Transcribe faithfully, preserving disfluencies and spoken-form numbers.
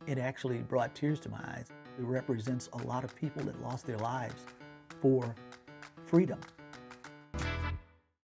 it actually brought tears to my eyes. It represents a lot of people that lost their lives for freedom.